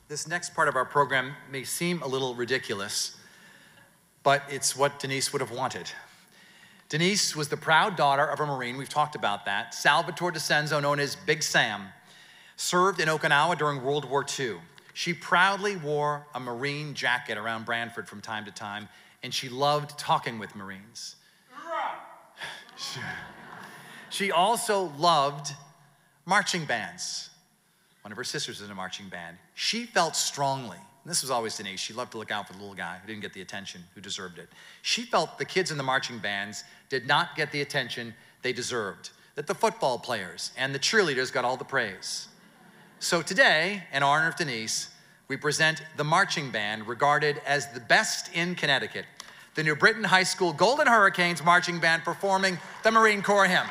This next part of our program may seem a little ridiculous, but it's what Denise would have wanted. Denise was the proud daughter of a Marine. We've talked about that. Salvatore DeCenzo, known as Big Sam, served in Okinawa during World War II. She proudly wore a Marine jacket around Brantford from time to time, and she loved talking with Marines. She also loved marching bands. One of her sisters was in a marching band. She felt strongly, and this was always Denise, she loved to look out for the little guy who didn't get the attention, who deserved it. She felt the kids in the marching bands did not get the attention they deserved, that the football players and the cheerleaders got all the praise. So today, in honor of Denise, we present the marching band regarded as the best in Connecticut, the New Britain High School Golden Hurricanes Marching Band performing the Marine Corps Hymn.